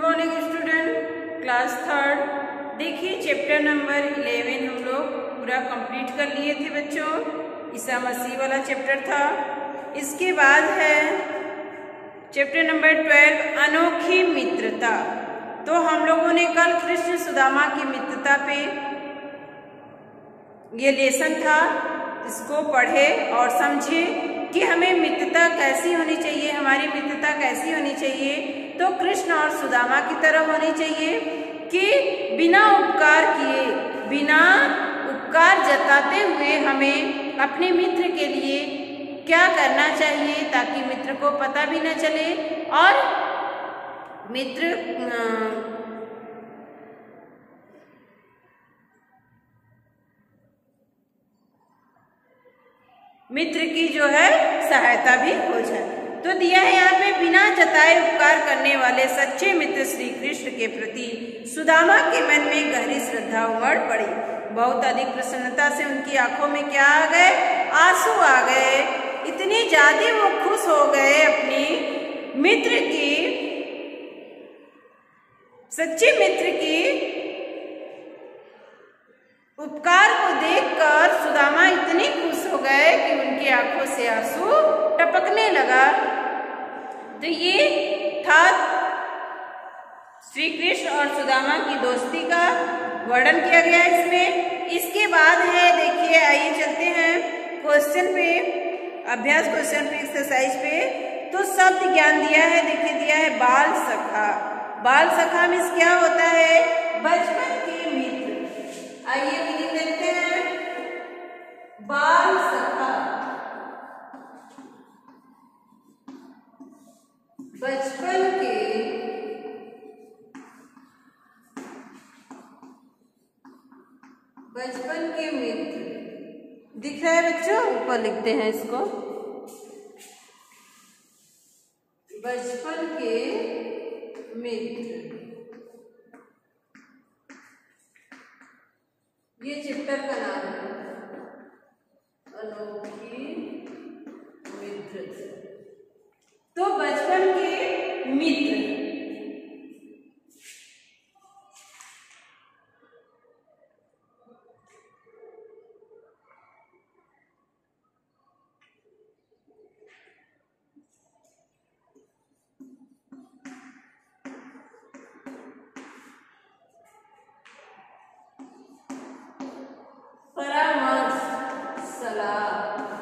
Morning student, class third. देखिए chapter number 11 हम लोग पूरा कंप्लीट कर लिए थे बच्चों। ईसा मसीह वाला चैप्टर था। इसके बाद है चैप्टर नंबर 12 अनोखी मित्रता। तो हम लोगों ने कल कृष्ण सुदामा की मित्रता पे ये लेसन था, इसको पढ़े और समझे कि हमें मित्रता कैसी होनी चाहिए, हमारी मित्रता कैसी होनी चाहिए। तो कृष्ण और सुदामा की तरह होनी चाहिए कि बिना उपकार किए, बिना उपकार जताते हुए हमें अपने मित्र के लिए क्या करना चाहिए ताकि मित्र को पता भी न चले और मित्र की जो है सहायता भी हो जाए। तो दिया है यहाँ पे, बिना जताए उपकार करने वाले सच्चे मित्र श्री कृष्ण के प्रति सुदामा के मन में गहरी श्रद्धा उमड़ पड़ी। बहुत अधिक प्रसन्नता से उनकी आंखों में क्या आ गए, आंसू आ गए। इतनी ज्यादा वो खुश हो गए अपनी मित्र की, सच्चे मित्र की उपकार को देखकर सुदामा इतने खुश हो गए कि उनकी आंखों से आंसू टपकने लगा। तो ये था श्री कृष्ण और सुदामा की दोस्ती का वर्णन किया गया इसमें। इसके बाद है, देखिए आइए चलते हैं क्वेश्चन पे, अभ्यास क्वेश्चन पे, एक्सरसाइज पे। तो शब्द ज्ञान दिया है, देखिए दिया है बाल सखा। बाल सखा मीन्स क्या होता है, बचपन के मित्र। आइए मीनिंग देखते हैं। बाल सखा बचपन के मित्र। दिख रहा है बच्चों, ऊपर लिखते हैं इसको, बचपन के मित्र। ये चैप्टर का नाम है, अनोखी मित्रता। तो बचपन के मित्र, परामर्श, सलाह।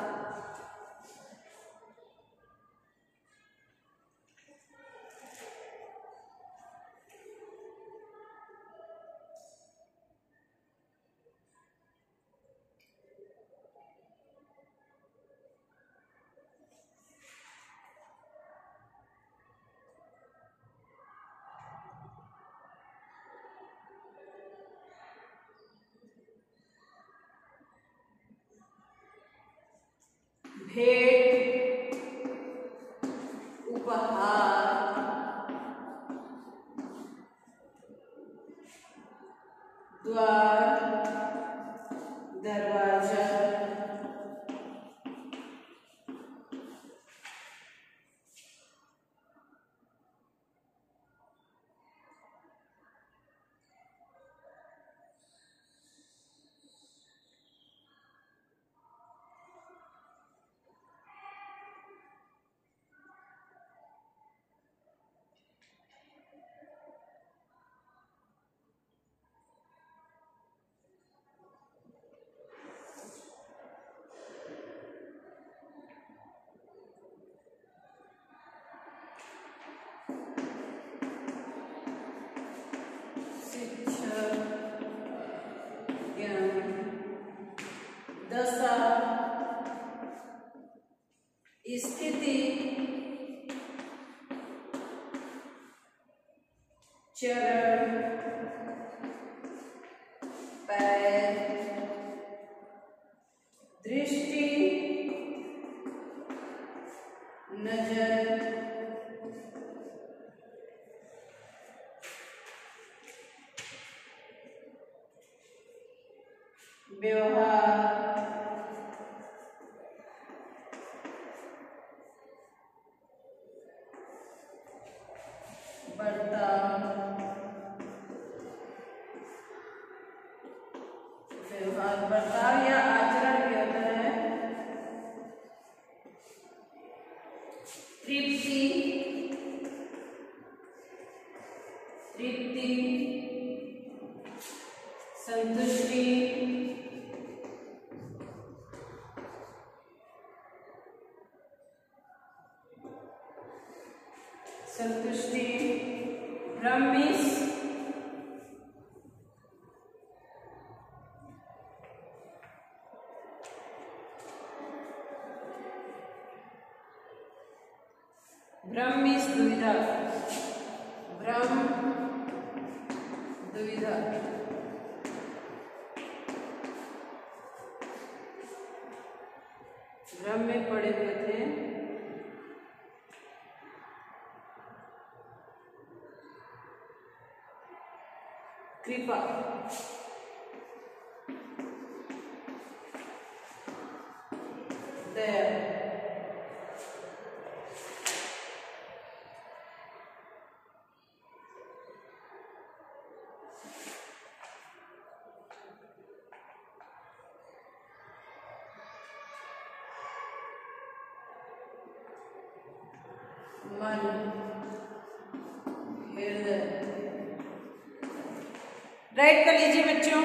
भेंट, उपहार, द्वार, दरवाजा, दशा, स्थिति, चरण, पैर, दृष्टि, नजर, व्यवहार, बर्ताव, तृप्ति, संतुष्टि, ब्रह्मिश, दुविधा, ब्रह्म दुविधा, ब्रह्म में पड़े हुए थे। कृपा, दया, मन, हृदय। राइट कर लीजिए बच्चों।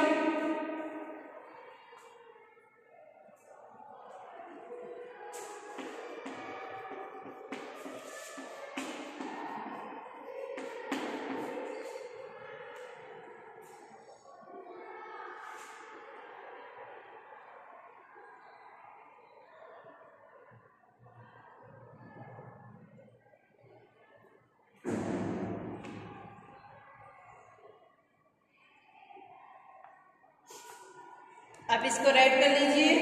आप इसको राइट कर लीजिए।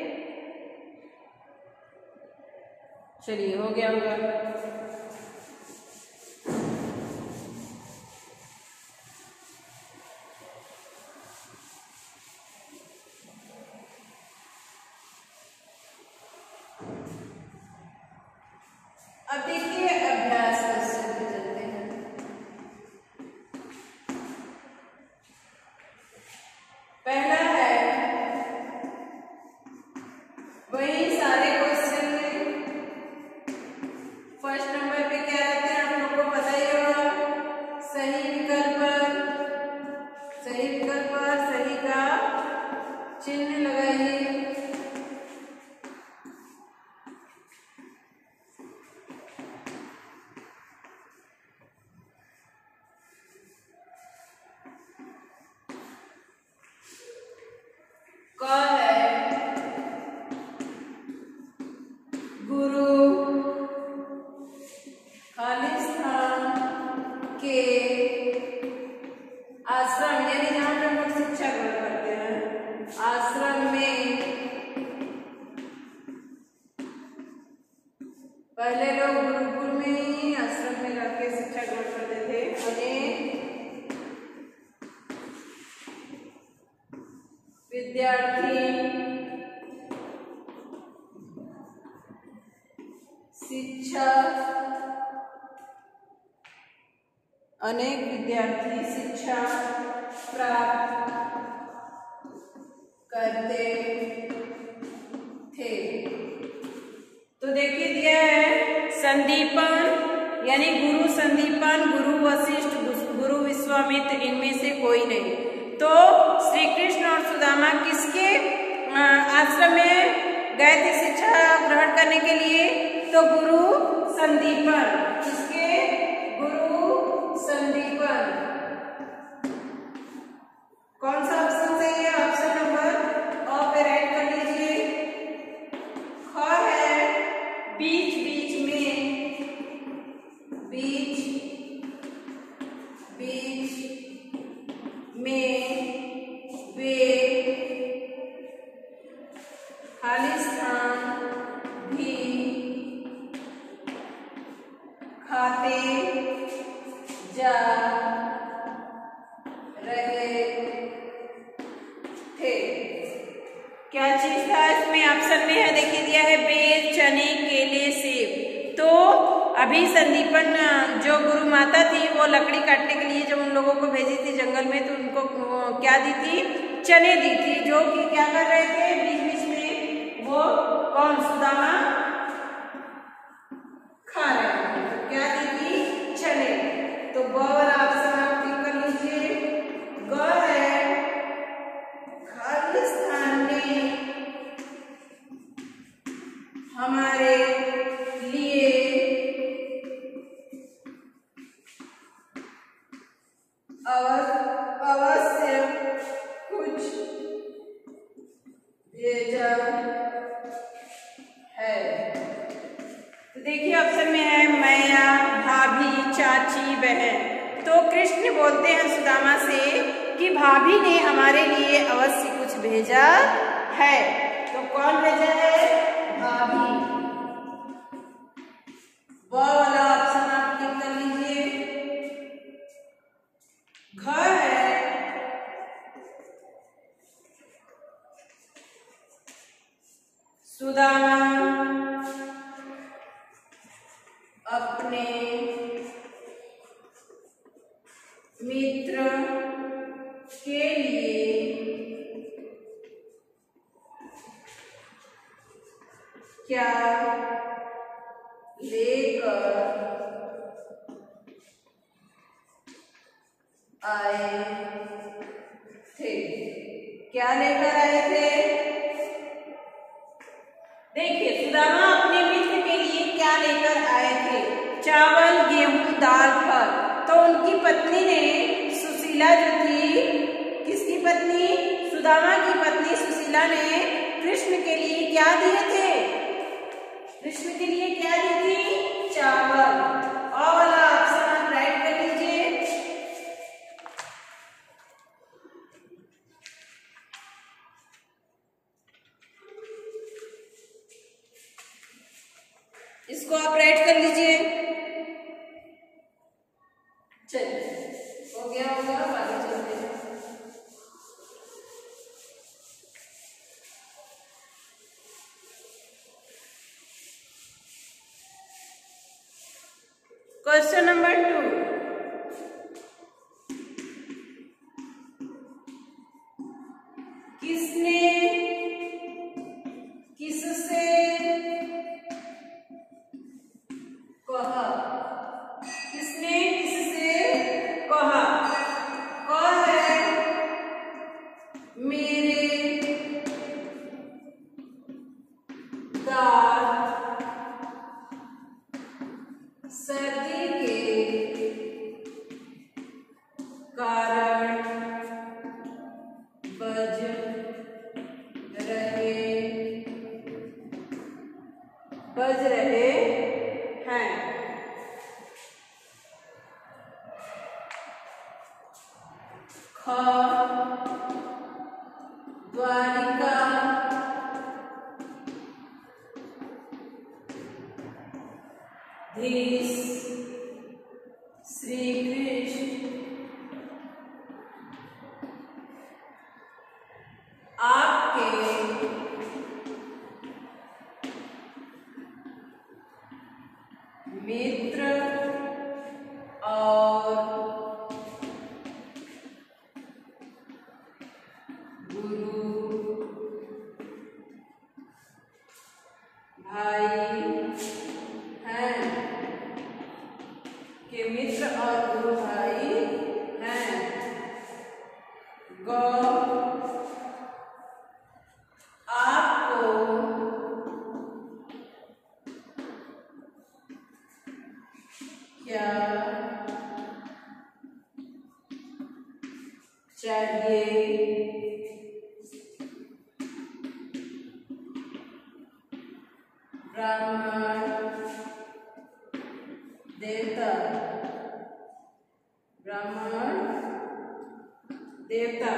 चलिए, हो गया होगा। अब देखिए अभ्यास क्वेश्चन पे चलते हैं। पहला है, वही सारे क्वेश्चन में फर्स्ट नंबर पे क्या रहते हैं आप लोग को पता ही होगा। सही विकल्प पर सही का चिन्ह लगाइए। क है गुरु खालिस्तान के आश्रम, यानी जहां पे हम लोग शिक्षा ग्रहण करते हैं, आश्रम में पहले लोग गुरुकुल में ही आश्रम में रहकर शिक्षा ग्रहण करते थे। विद्यार्थी शिक्षा, अनेक विद्यार्थी शिक्षा प्राप्त करते थे। तो देखिए दिया है संदीपन, यानी गुरु संदीपन, गुरु वशिष्ठ, गुरु विश्वामित्र, इनमें से कोई नहीं। तो श्री कृष्ण और सुदामा किसके आश्रम में गए थे शिक्षा ग्रहण करने के लिए? तो गुरु संदीपन। किसके? गुरु संदीपन। कौन सा ऑप्शन सही है? ऑप्शन नंबर अ पे राइट कर लीजिए। ख है बीच बीच में, बीच बीच में वे खालिस्तान भी खाते जा रहे थे। क्या चीज था इसमें? ऑप्शन में है, देखिए दिया है बेर, चने, केले, सेब। तो अभी संदीपन जो गुरु माता थी वो लकड़ी काटने के लिए जब उन लोगों को भेजी थी जंगल में, तो उनको क्या दी थी? चने दी थी, जो कि क्या कर रहे थे बीच बीच में वो कौन? सुदामा खा रहे थे। क्या दी थी? चने। तो ब वाला ऑप्शन आप अवश्य कुछ भेजा है। तो देखिए ऑप्शन में है मैया, भाभी, चाची, बहन। तो कृष्ण बोलते हैं सुदामा से कि भाभी ने हमारे लिए अवश्य कुछ भेजा है। तो कौन भेजा है? भाभी। वह वाला ऑप्शन आप टिक कर लीजिए। घ है सुदामा अपने मित्र के लिए क्या लेकर आए थे? क्या लेकर आए थे? देखिए सुदामा अपने मित्र के लिए क्या लेकर आए थे? चावल, गेहूं, दाल, फल। तो उनकी पत्नी ने सुशीला जो थी, किसकी पत्नी? सुदामा की पत्नी सुशीला ने कृष्ण के लिए क्या दिए थे? कृष्ण के लिए क्या दी थी? चावल। और वाला ऑप्शन आप राइट कर लीजिए। इसको आप राइट कर लीजिए। चलिए हो गया होगा, आगे चलते हैं। क्वेश्चन नंबर 2, किसने किससे कहा? किसने किससे कहा? कौन है? मेरे दांत सर्दी के कारण बज रहे हैं। ख द्वारिका धीश श्री कृष्ण आपके मित्र और गुरु भाई हैं, के मित्र और गुरु भाई हैं। गौ आपको क्या चाहिए? ब्राह्मण देवता, ब्राह्मण देवता।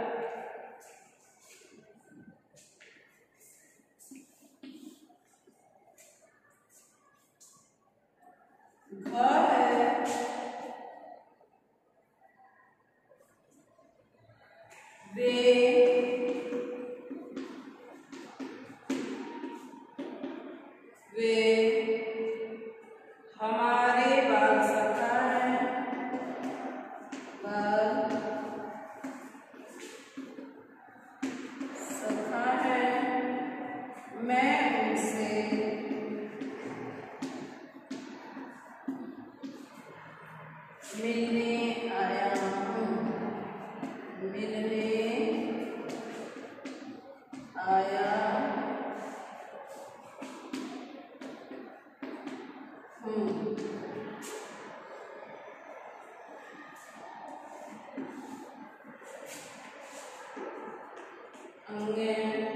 घ है वे हमारे बाल सखा हैं, बाल सखा हैं। मैं उनसे मिलने आया हूँ, मिलने आया हूँ। होंगे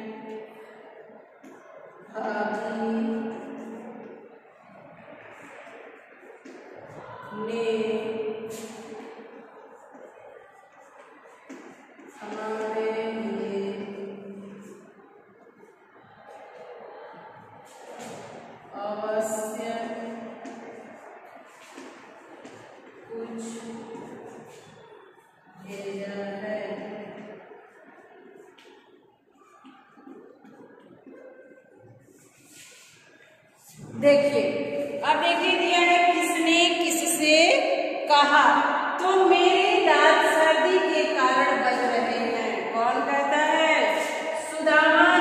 भाभी ने हमारे लिए अवश्य कुछ भेजा है। देखिए, अब देखिए दिया है किसने किससे कहा, तो मेरे दांत सर्दी के कारण बज रहे हैं। कौन कहता है? सुदामा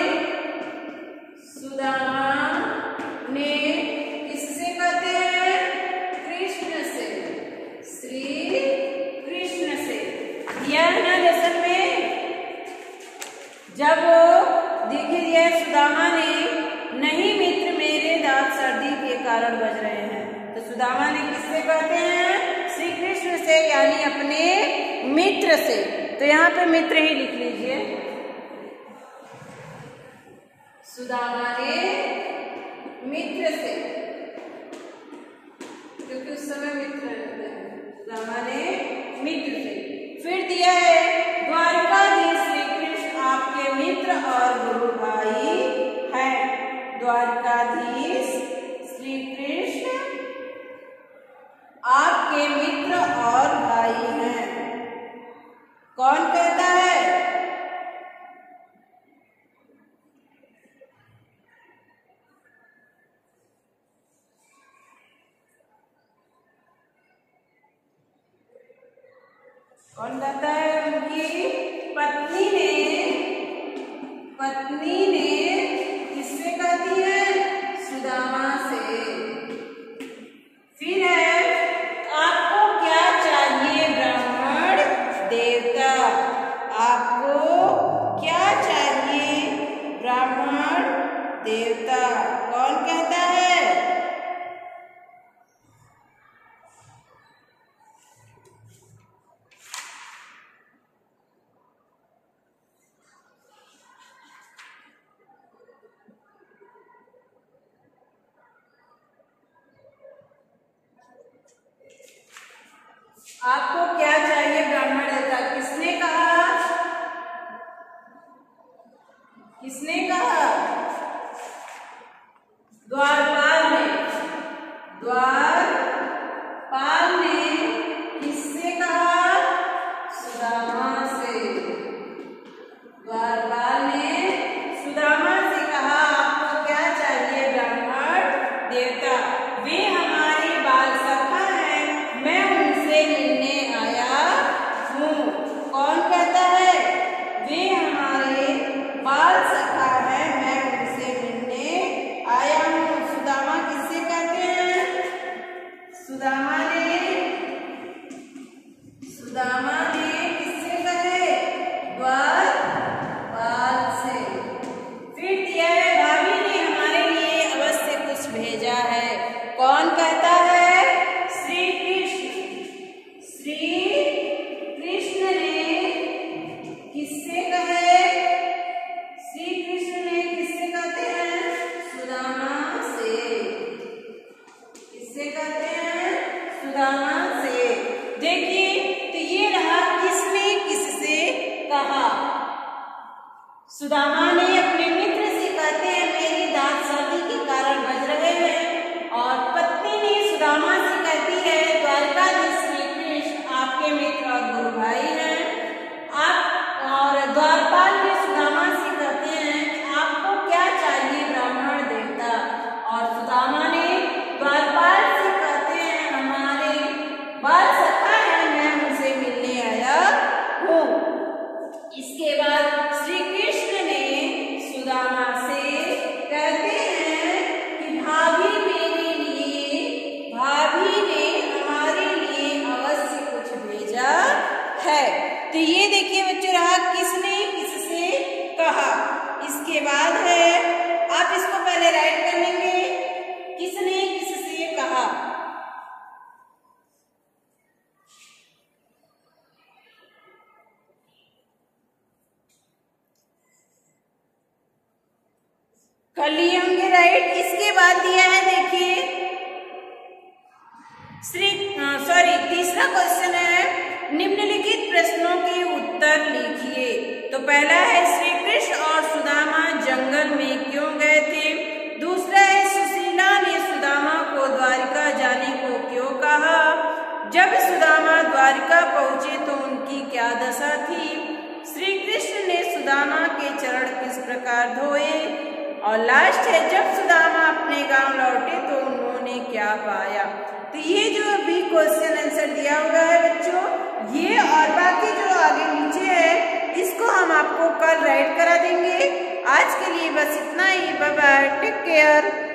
ने किससे कहते हैं? कृष्ण से, श्री कृष्ण से। दिया है ना लेसन में, जब देखिए दिया है सुदामा ने, नहीं मित्र मेरे दांत सर्दी के कारण बज रहे हैं, तो सुदामा ने किससे कहते हैं? श्री कृष्ण से, यानी अपने मित्र से। तो यहाँ पे मित्र ही लिख लीजिए, सुदामा ने मित्र से, क्योंकि उस समय मित्र रहते हैं। सुदामा ने मित्र से। फिर दिया है द्वारकाधीश श्री कृष्ण आपके मित्र और गुरु भाई हैं। द्वारकाधीश श्री कृष्ण आपके मित्र और भाई हैं। कौन कहता है? कौन कहता है? उनकी पत्नी ने किससे कहती है? सुदामा से। फिर है आपको क्या चाहिए ब्राह्मण देवता? आपको क्या चाहिए ब्राह्मण देवता? कौन कहता है? आपको क्या चाहिए ब्राह्मण देवता? किसने कहा? किसने कहा? द्वारपाल ने। द्वारपाल ने किससे कहा? सुदामा से। द्वारपाल ने सुदामा से कहा आपको क्या चाहिए ब्राह्मण देवता? वे हमारे बाल सखा हैं, मैं उनसे मिलने आया हूँ। कौन कहता है? वे हमारे बाल सखा हैं, मैं उनसे मिलने आया हूँ। सुदामा किससे कहते हैं? सुदामा ने किससे कहे? द्वारपाल से। फिर दिया है भाभी ने हमारे लिए अवश्य कुछ भेजा है। कौन कहता है? श्री कृष्ण ने किससे कहे? श्री कृष्ण ने किससे कहते हैं? सुदामा से। किससे कहते हैं? सुदामा से। देखिए, तो ये रहा किसने किससे कहा। सुदामा ने अपने मित्र से कहते हैं मेरी दांत सर्दी के कारण बज रहे हैं, और पत्नी ने सुदामा से कहती है द्वारकाधीश श्री कृष्ण आपके मित्र और गुरु भाई हैं। आप और द्वारपाल ने सुदामा से कहते हैं कि आपको क्या चाहिए ब्राह्मण देवता? और सुदामा ने द्वारपाल से कहते हैं हमारे बाल सखा है, मैं उनसे मिलने आया हूँ। इसके बाद श्री कृष्ण ने सुदामा से कहते हैं कि भाभी ने हमारे लिए अवश्य कुछ भेजा है। तो ये देखिए बच्चों रहा किसने किससे कहा। इसके बाद है, आप इसको पहले राइट कर लेंगे, किसने किससे कहा। कर लिए होंगे, राइट। इसके बाद दिया है देखिए तीसरा क्वेश्चन है निम्नलिखित प्रश्नों के उत्तर लिखिए। तो पहला है श्री कृष्ण और सुदामा जंगल में क्यों गए थे। दूसरा है सुशीला ने सुदामा को द्वारिका जाने को क्यों कहा। जब सुदामा द्वारिका पहुंचे तो उनकी क्या दशा थी। श्री कृष्ण ने सुदामा के चरण किस प्रकार धोए। और लास्ट है जब सुदामा अपने गांव लौटे तो उन्होंने क्या पाया। तो ये जो अभी क्वेश्चन आंसर दिया हुआ है बच्चों, ये और बाकी जो आगे नीचे है इसको हम आपको कल राइट करा देंगे। आज के लिए बस इतना ही। Bye bye, take care.